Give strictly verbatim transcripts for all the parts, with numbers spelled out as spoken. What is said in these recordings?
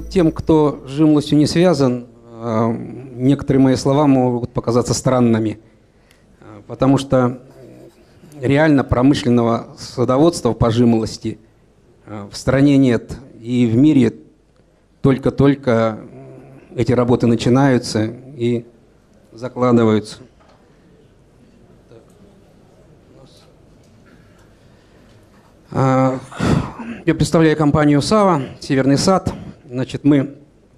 вот тем, кто с жимолостью не связан, некоторые мои слова могут показаться странными, потому что реально промышленного садоводства по жимолости в стране нет, и в мире только-только эти работы начинаются и закладываются. Я представляю компанию САВА, Северный сад. Значит, мы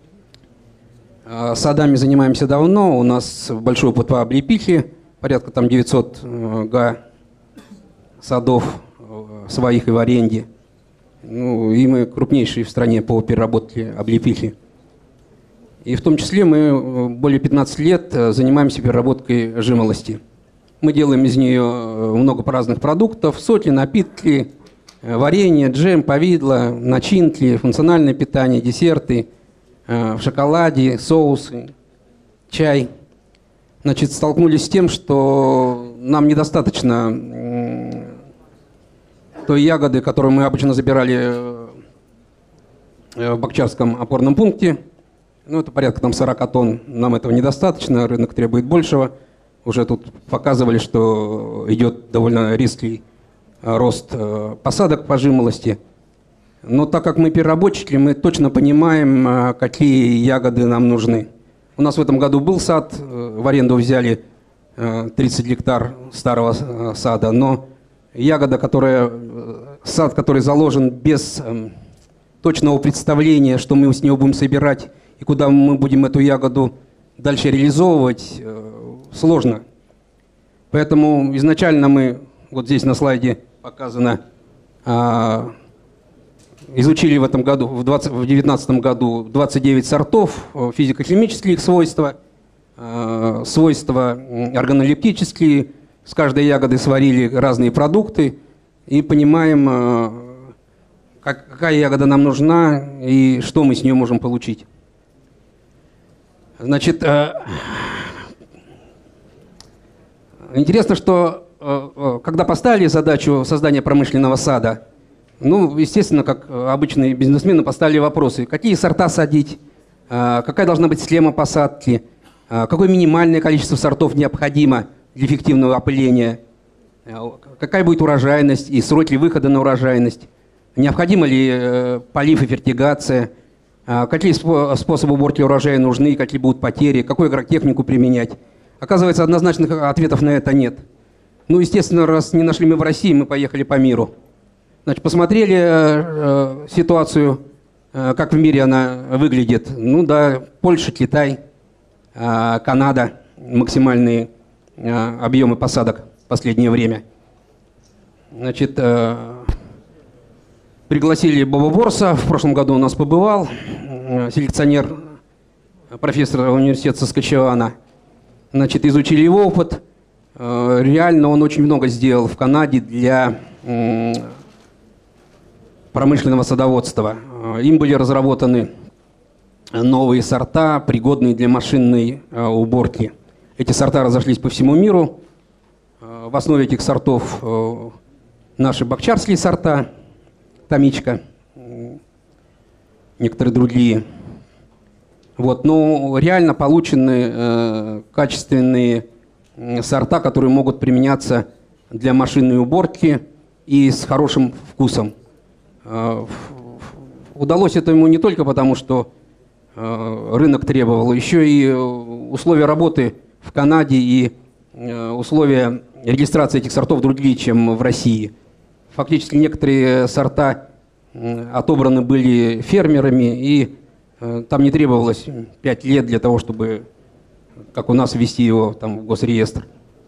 садами занимаемся давно, у нас большой опыт по облепихе, порядка там девятьсот га садов своих и в аренде. Ну, и мы крупнейшие в стране по переработке облепихи. И в том числе мы более пятнадцати лет занимаемся переработкой жимолости. Мы делаем из нее много разных продуктов: соки, напитки, варенье, джем, повидло, начинки, функциональное питание, десерты, в шоколаде, соусы, чай. Значит, столкнулись с тем, что нам недостаточно той ягоды, которую мы обычно забирали в Бакчарском опорном пункте. Ну, это порядка там сорока тонн. Нам этого недостаточно, рынок требует большего. Уже тут показывали, что идет довольно резкий рост посадок по жимолости. Но так как мы переработчики, мы точно понимаем, какие ягоды нам нужны. У нас в этом году был сад, в аренду взяли тридцать гектар старого сада, но ягода, которая, сад, который заложен без точного представления, что мы с него будем собирать и куда мы будем эту ягоду дальше реализовывать, сложно. Поэтому изначально мы, вот здесь на слайде показано, изучили в этом году, в две тысячи девятнадцатом году двадцать девять сортов, физико-химические их свойства, свойства органолептические. С каждой ягоды сварили разные продукты и понимаем, какая ягода нам нужна и что мы с нее можем получить. Значит, интересно, что когда поставили задачу создания промышленного сада, ну, естественно, как обычные бизнесмены, поставили вопросы: какие сорта садить, какая должна быть схема посадки, какое минимальное количество сортов необходимо для эффективного опыления, какая будет урожайность и сроки выхода на урожайность, необходимо ли полив и фертигация, какие способы уборки урожая нужны, какие будут потери, какую агротехнику применять. Оказывается, однозначных ответов на это нет. Ну, естественно, раз не нашли мы в России, мы поехали по миру. Значит, посмотрели э, ситуацию, э, как в мире она выглядит. Ну да, Польша, Китай, э, Канада, максимальные э, объемы посадок в последнее время. Значит, э, пригласили Боба Ворса, в прошлом году у нас побывал, э, селекционер, профессор университета Саскачевана. Значит, изучили его опыт. Э, реально он очень много сделал в Канаде для э, промышленного садоводства. Им были разработаны новые сорта, пригодные для машинной э, уборки. Эти сорта разошлись по всему миру. Э, в основе этих сортов э, наши бакчарские сорта, Томичка, э, некоторые другие. Вот, но реально получены э, качественные э, сорта, которые могут применяться для машинной уборки и с хорошим вкусом. Удалось это ему не только потому, что рынок требовал, еще и условия работы в Канаде и условия регистрации этих сортов другие, чем в России. Фактически некоторые сорта отобраны были фермерами, и там не требовалось пять лет для того, чтобы, как у нас, ввести его там в госреестр.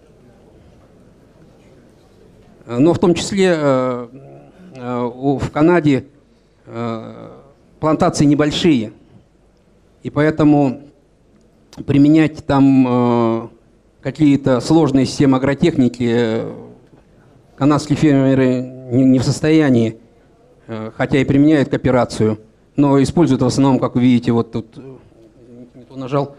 Но в том числе в Канаде плантации небольшие, и поэтому применять там какие-то сложные системы агротехники канадские фермеры не в состоянии, хотя и применяют кооперацию, но используют в основном, как вы видите, вот тут не то нажал,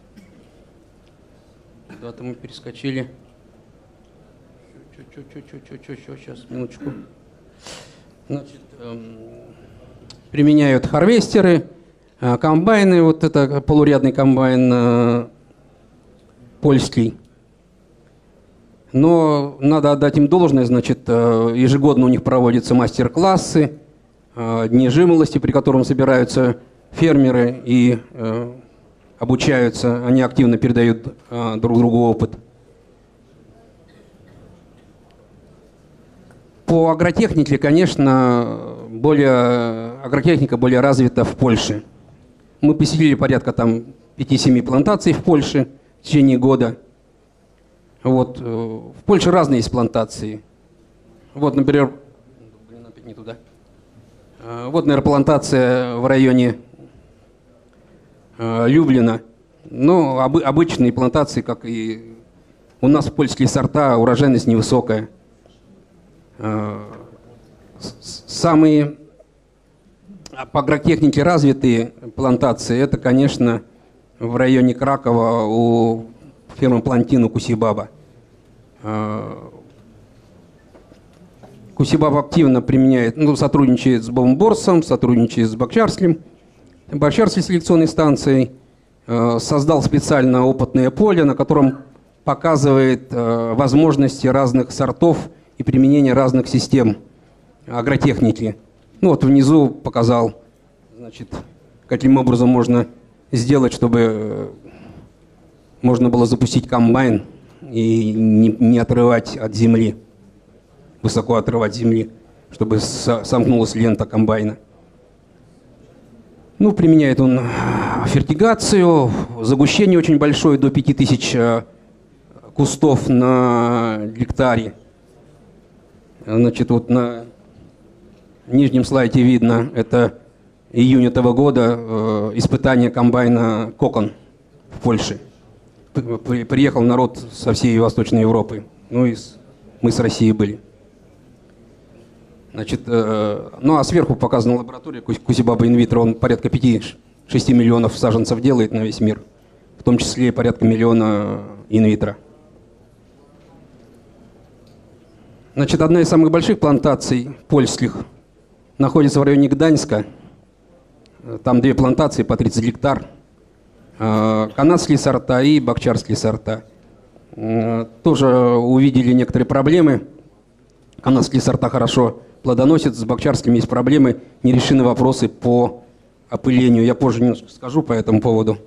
куда-то мы перескочили. Сейчас, минуточку. Значит, эм, применяют харвестеры, Комбайны, вот это полурядный комбайн польский. Но надо отдать им должное, значит, ежегодно у них проводятся мастер-классы, дни жимолости, при котором собираются фермеры и обучаются, они активно передают друг другу опыт. По агротехнике, конечно, более, агротехника более развита в Польше. Мы посетили порядка там пяти-семи плантаций в Польше в течение года. Вот. В Польше разные есть плантации. Вот, например, блин, опять не туда. Вот, наверное, плантация в районе Люблина. Ну, об, обычные плантации, как и у нас польские сорта, урожайность невысокая. Самые по агротехнике развитые плантации, это, конечно, в районе Кракова у фирмы Плантину Кусибаба. Кусибаба активно применяет, ну, сотрудничает с Бомборсом, сотрудничает с Бакчарским, Бакчарской селекционной станцией, создал специально опытное поле, на котором показывает возможности разных сортов и применение разных систем агротехники. Ну вот внизу показал, значит, каким образом можно сделать, чтобы можно было запустить комбайн и не, не отрывать от земли, высоко отрывать земли, чтобы сомкнулась лента комбайна. Ну, применяет он фертигацию, загущение очень большое, до пяти тысяч кустов на гектаре. Значит, вот на нижнем слайде видно, это июнь этого года, э, испытание комбайна «Кокон» в Польше. При, приехал народ со всей Восточной Европы. Ну и с, мы с Россией были. Значит, э, ну а сверху показана лаборатория Кусибаба инвитро. Он порядка пяти-шести миллионов саженцев делает на весь мир. В том числе порядка миллиона инвитро. Значит, одна из самых больших плантаций польских находится в районе Гданьска. Там две плантации по тридцать гектар. Канадские сорта и бакчарские сорта. Тоже увидели некоторые проблемы. Канадские сорта хорошо плодоносят, с бакчарскими есть проблемы, не решены вопросы по опылению. Я позже немножко скажу по этому поводу.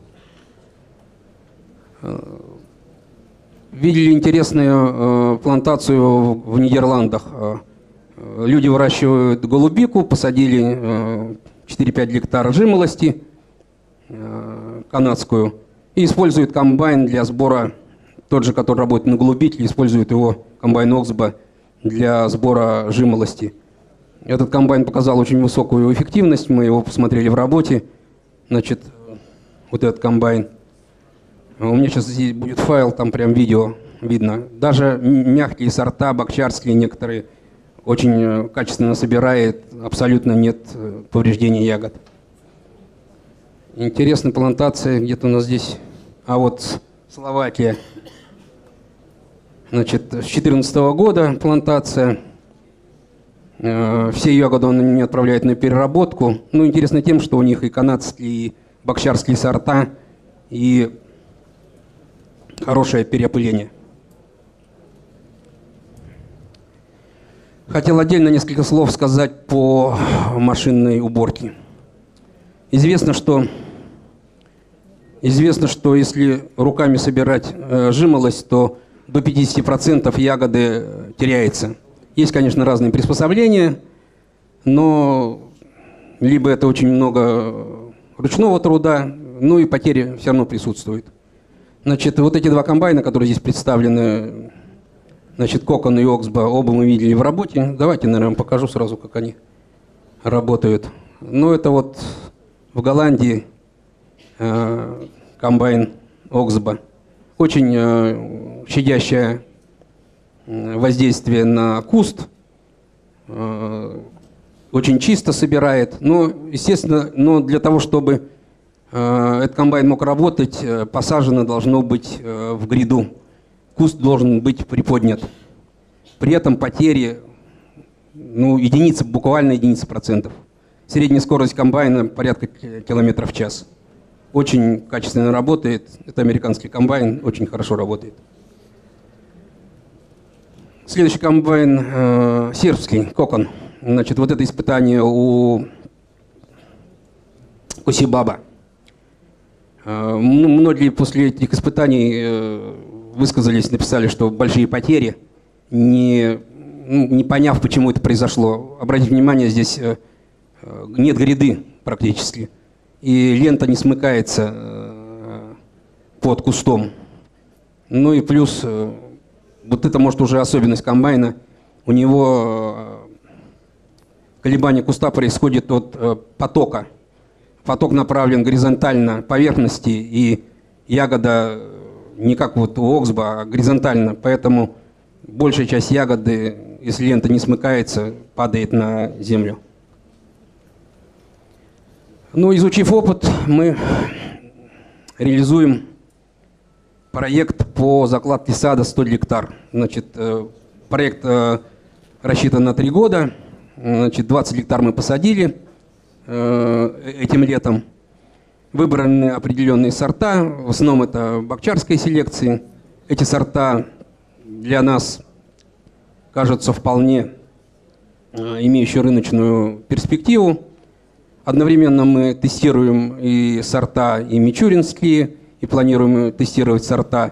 Видели интересную плантацию в Нидерландах. Люди выращивают голубику, посадили четыре-пять гектар жимолости канадскую и используют комбайн для сбора, тот же, который работает на голубике, использует его комбайн Оксба для сбора жимолости. Этот комбайн показал очень высокую эффективность, мы его посмотрели в работе. Значит, вот этот комбайн. У меня сейчас здесь будет файл, там прям видео видно. Даже мягкие сорта, бакчарские некоторые, очень качественно собирает, абсолютно нет повреждений ягод. Интересная плантация, где-то у нас здесь, а вот Словакия. Значит, с две тысячи четырнадцатого года плантация. Все ягоды он не отправляет на переработку. Ну, интересно тем, что у них и канадские, и бакчарские сорта, и хорошее переопыление. Хотел отдельно несколько слов сказать по машинной уборке. Известно, что, известно, что если руками собирать э, жимолость, то до пятидесяти процентов ягоды теряется. Есть, конечно, разные приспособления, но либо это очень много ручного труда, ну и потери все равно присутствуют. Значит, вот эти два комбайна, которые здесь представлены, значит, Кокон и Оксба, оба мы видели в работе. Давайте, наверное, покажу сразу, как они работают. Ну, это вот в Голландии э, комбайн Оксба. Очень э, щадящее воздействие на куст, э, очень чисто собирает. Но, естественно, но для того, чтобы э, этот комбайн мог работать, э, посажено должно быть э, в гряду. Куст должен быть приподнят. При этом потери, ну, единицы, буквально единицы процентов. Средняя скорость комбайна порядка километров в час. Очень качественно работает. Это американский комбайн, очень хорошо работает. Следующий комбайн э, сербский, Кокон. Значит, вот это испытание у Кусибаба. Э, многие после этих испытаний э, высказались, написали, что большие потери, не, не поняв, почему это произошло. Обратите внимание, здесь э, нет гряды практически, и лента не смыкается э, под кустом. Ну и плюс... Э, Вот это, может, уже особенность комбайна. У него колебание куста происходит от потока. Поток направлен горизонтально поверхности, и ягода не как вот у Оксба, а горизонтально. Поэтому большая часть ягоды, если лента не смыкается, падает на землю. Ну, изучив опыт, мы реализуем проект по закладке сада сто гектар. Значит, проект рассчитан на три года. Значит, двадцать гектар мы посадили этим летом. Выбраны определенные сорта. В основном это бакчарской селекции. Эти сорта для нас кажутся вполне имеющие рыночную перспективу. Одновременно мы тестируем и сорта, и мичуринские, и планируем тестировать сорта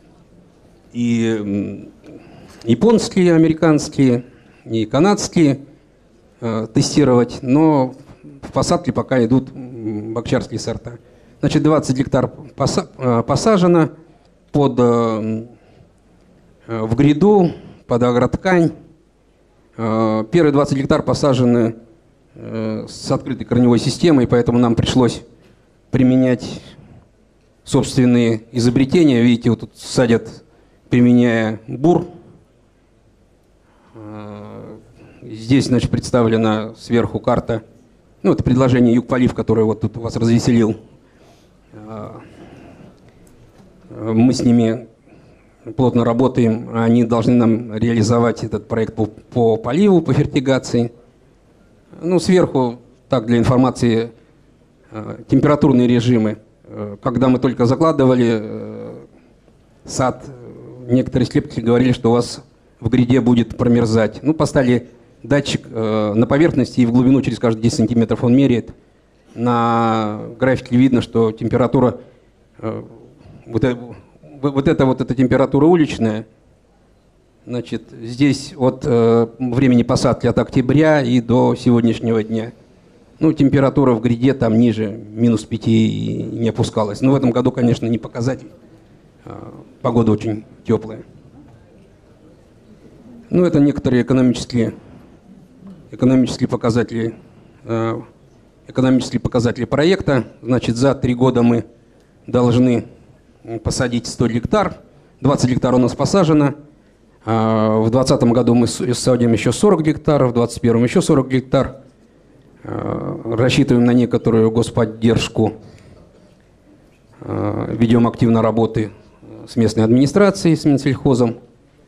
и японские, американские, и канадские э, тестировать, но в посадке пока идут бакчарские сорта. Значит, двадцать гектар поса э, посажено под, э, в гряду, под агроткань. Э, первые двадцать гектар посажены э, с открытой корневой системой, поэтому нам пришлось применять собственные изобретения. Видите, вот тут садят, применяя бур. Здесь, значит, представлена сверху карта. Ну, это предложение Югполив, который вот тут вас развеселил. Мы с ними плотно работаем. Они должны нам реализовать этот проект по, по поливу, по фертигации. Ну, сверху, так, для информации, температурные режимы. Когда мы только закладывали э, сад, некоторые слепки говорили, что у вас в гряде будет промерзать. Ну, поставили датчик э, на поверхности, и в глубину через каждые десять сантиметров он меряет. На графике видно, что температура, э, вот, э, вот эта вот эта температура уличная. Значит, здесь от э, времени посадки от октября и до сегодняшнего дня. Ну, температура в гряде там ниже минус пяти не опускалась. Но в этом году, конечно, не показатель. Погода очень теплая. Ну, это некоторые экономические, экономические показатели, экономические показатели проекта. Значит, за три года мы должны посадить сто гектар. двадцать гектар у нас посажено. В двадцатом году мы садим еще сорок гектар, в двадцать первом еще сорок гектар. Рассчитываем на некоторую господдержку, ведем активно работы с местной администрацией, с Минсельхозом.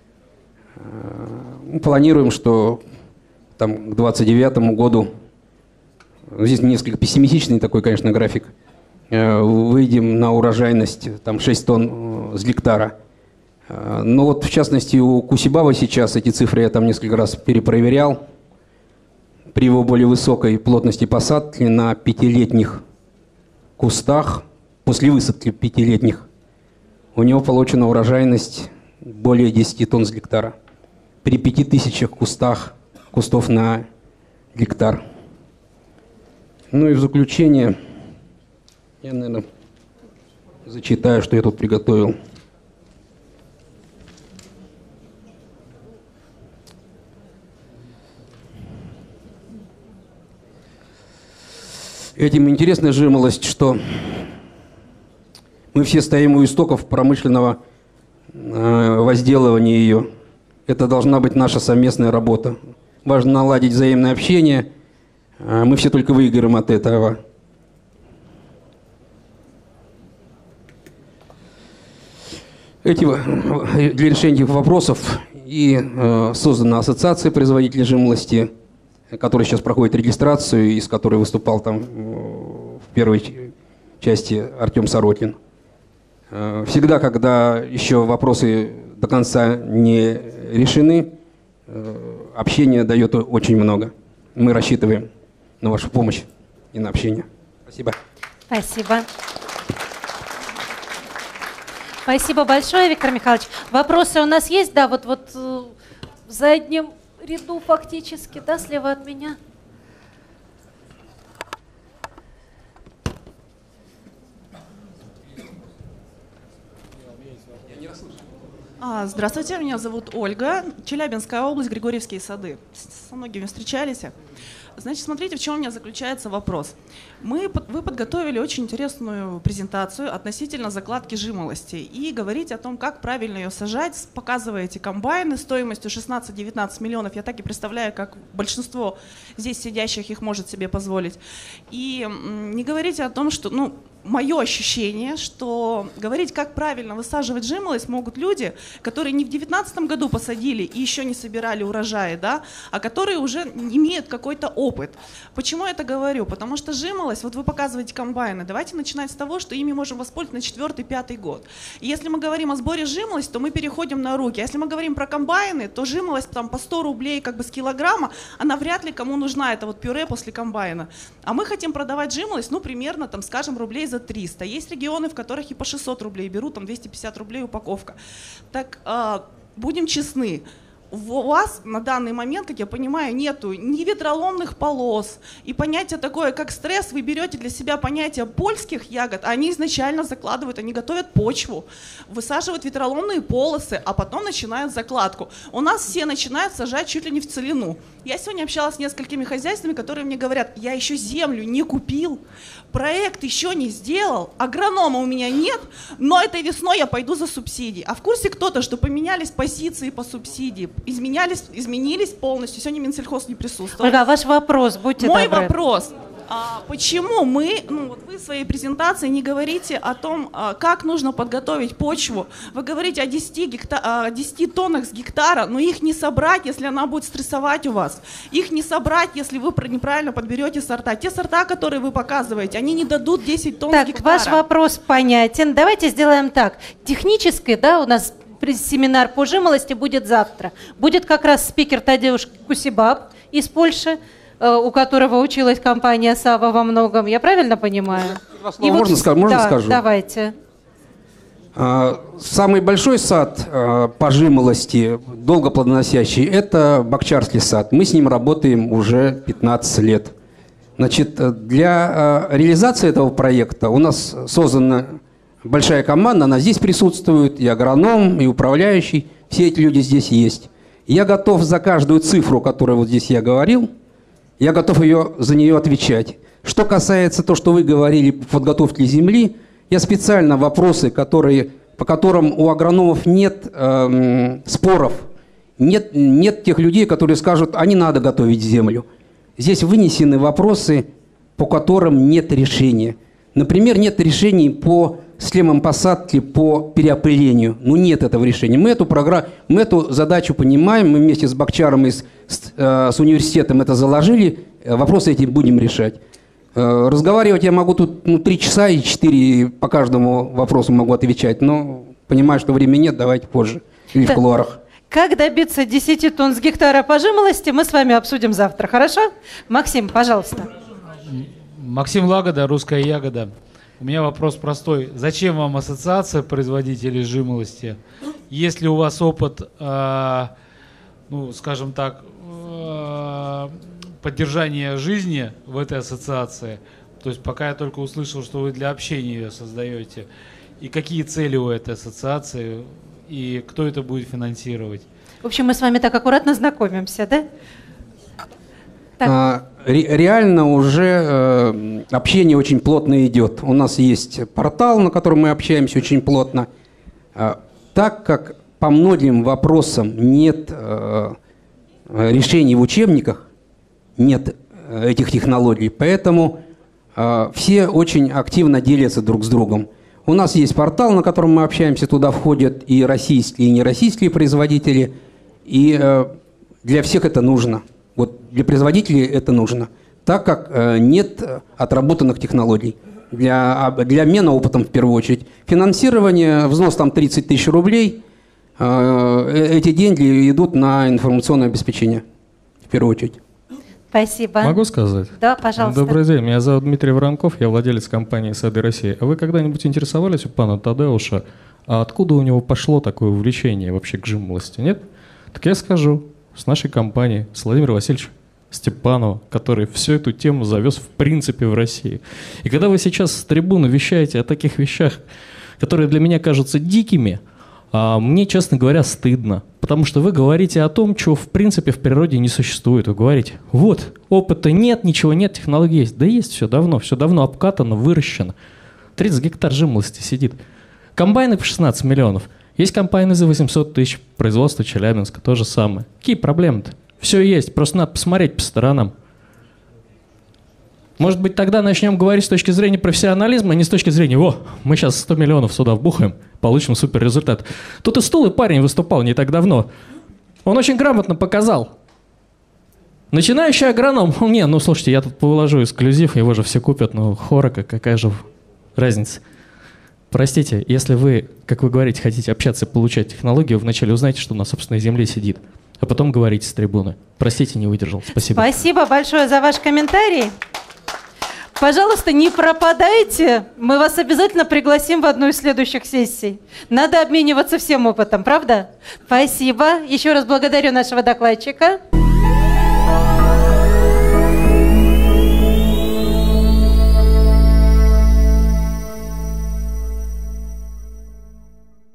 Планируем, что там, к двадцать девятому году, здесь несколько пессимистичный такой, конечно, график, выйдем на урожайность там, шесть тонн с гектара. Но вот в частности у Кусибаба сейчас эти цифры я там несколько раз перепроверял. При его более высокой плотности посадки на пятилетних кустах, после высадки пятилетних, у него получена урожайность более десяти тонн с гектара. При пяти тысячах кустах, кустов на гектар. Ну и в заключение, я, наверное, зачитаю, что я тут приготовил. Этим интересная жимолость, что мы все стоим у истоков промышленного возделывания ее. Это должна быть наша совместная работа. Важно наладить взаимное общение. Мы все только выиграем от этого. Эти, для решения этих вопросов и создана ассоциация производителей жимолости который сейчас проходит регистрацию, и с которой выступал там в первой части Артем Сорокин. Всегда, когда еще вопросы до конца не решены, общение дает очень много. Мы рассчитываем на вашу помощь и на общение. Спасибо. Спасибо. Спасибо большое, Виктор Михайлович. Вопросы у нас есть? Да, вот, вот в заднем ряду фактически, да, слева от меня. А, здравствуйте, меня зовут Ольга. Челябинская область, Григорьевские сады. Со многими встречались. Значит, смотрите, в чем у меня заключается вопрос. Мы, вы подготовили очень интересную презентацию относительно закладки жимолости и говорите о том, как правильно ее сажать, показываете комбайны стоимостью шестнадцать-девятнадцать миллионов. Я так и представляю, как большинство здесь сидящих их может себе позволить. И не говорите о том, что... ну, мое ощущение, что говорить, как правильно высаживать жимолость, могут люди, которые не в девятнадцатом году посадили и еще не собирали урожаи, да, а которые уже имеют какой-то опыт. Почему я это говорю? Потому что жимолость, вот вы показываете комбайны, давайте начинать с того, что ими можем воспользоваться на четвертый-пятый год. И если мы говорим о сборе жимолости, то мы переходим на руки. А если мы говорим про комбайны, то жимолость там по сто рублей как бы с килограмма, она вряд ли кому нужна, это вот пюре после комбайна. А мы хотим продавать жимолость, ну, примерно, там, скажем, рублей за триста. Есть регионы, в которых и по шестьсот рублей берут, там двести пятьдесят рублей упаковка. Так, э, будем честны, у вас на данный момент, как я понимаю, нету ни ветроломных полос, и понятие такое, как стресс, вы берете для себя понятие польских ягод, а они изначально закладывают, они готовят почву, высаживают ветроломные полосы, а потом начинают закладку. У нас все начинают сажать чуть ли не в целину. Я сегодня общалась с несколькими хозяйствами, которые мне говорят, я еще землю не купил, проект еще не сделал, агронома у меня нет, но этой весной я пойду за субсидии. А в курсе кто-то, что поменялись позиции по субсидии, изменялись, изменились полностью, сегодня Минсельхоз не присутствует. Ольга, ваш вопрос, будьте Мой добры. вопрос. А почему мы, ну вот вы в своей презентации не говорите о том, как нужно подготовить почву? Вы говорите о десяти, гекта... о десяти тоннах с гектара, но их не собрать, если она будет стрессовать у вас. Их не собрать, если вы неправильно подберете сорта. Те сорта, которые вы показываете, они не дадут десять тонн так, с гектара. Ваш вопрос понятен. Давайте сделаем так. Технически, да, у нас семинар по жимолости будет завтра. Будет как раз спикер Тадеуш Кусибаб из Польши, у которого училась компания Сава во многом. Я правильно понимаю? И можно, вот, можно да, скажу? Давайте. Самый большой сад по жимолости, долго плодоносящий, это Бакчарский сад. Мы с ним работаем уже пятнадцать лет. Значит, для реализации этого проекта у нас создана большая команда, она здесь присутствует, и агроном, и управляющий, все эти люди здесь есть. Я готов за каждую цифру, которую вот здесь я говорил, я готов ее, за нее отвечать. Что касается того, что вы говорили по подготовке земли, я специально вопросы, которые, по которым у агрономов нет э, споров, нет, нет тех людей, которые скажут, а не надо готовить землю. Здесь вынесены вопросы, по которым нет решения. Например, нет решений по схемам посадки, по переопылению. Ну, нет этого решения. Мы эту, программу, мы эту задачу понимаем, мы вместе с Бакчаром и с, с, э, с университетом это заложили, вопросы эти будем решать. Э, разговаривать я могу тут ну, три часа и четыре по каждому вопросу могу отвечать, но понимаю, что времени нет, давайте позже или в кулуарах. Как добиться десяти тонн с гектара по жимолости, мы с вами обсудим завтра, хорошо? Максим, пожалуйста. Максим Лагода, «Русская ягода». У меня вопрос простой. Зачем вам ассоциация производителей жимолости? Есть ли у вас опыт, э, ну, скажем так, э, поддержания жизни в этой ассоциации? То есть пока я только услышал, что вы для общения ее создаете. И какие цели у этой ассоциации? И кто это будет финансировать? В общем, мы с вами так аккуратно знакомимся, да? А, ре, реально уже э, общение очень плотно идет. У нас есть портал, на котором мы общаемся очень плотно. А, так как по многим вопросам нет э, решений в учебниках, нет этих технологий, поэтому э, все очень активно делятся друг с другом. У нас есть портал, на котором мы общаемся, туда входят и российские, и нероссийские производители, и э, для всех это нужно. Вот для производителей это нужно, так как э, нет отработанных технологий. Для, для обмена опытом в первую очередь. Финансирование, взнос там тридцать тысяч рублей, э, эти деньги идут на информационное обеспечение в первую очередь. Спасибо. Могу сказать? Да, пожалуйста. Добрый день, меня зовут Дмитрий Воронков, я владелец компании «Сады России». А вы когда-нибудь интересовались у пана Тадеуша, а откуда у него пошло такое увлечение вообще к жимолости, нет? Так я скажу, с нашей компании, с Владимиром Васильевичем Степанова, который всю эту тему завез в принципе в России. И когда вы сейчас с трибуны вещаете о таких вещах, которые для меня кажутся дикими, а мне, честно говоря, стыдно. Потому что вы говорите о том, чего в принципе в природе не существует. Вы говорите, вот, опыта нет, ничего нет, технологии есть. Да есть все давно, все давно обкатано, выращено. тридцать гектар жимолости сидит. Комбайны по шестнадцать миллионов. Есть комбайны за восемьсот тысяч. Производство Челябинска, то же самое. Какие проблемы-то? Все есть, просто надо посмотреть по сторонам. Может быть, тогда начнем говорить с точки зрения профессионализма, а не с точки зрения, о, мы сейчас сто миллионов сюда вбухаем, получим супер результат. Тут и стулый парень выступал не так давно. Он очень грамотно показал. Начинающий агроном, не, ну слушайте, я тут положу эксклюзив, его же все купят, ну хорока, какая же разница. Простите, если вы, как вы говорите, хотите общаться и получать технологию, вначале узнайте, что на собственной земле сидит. А потом говорите с трибуны. Простите, не выдержал. Спасибо. Спасибо большое за ваш комментарий. Пожалуйста, не пропадайте. Мы вас обязательно пригласим в одну из следующих сессий. Надо обмениваться всем опытом, правда? Спасибо. Еще раз благодарю нашего докладчика.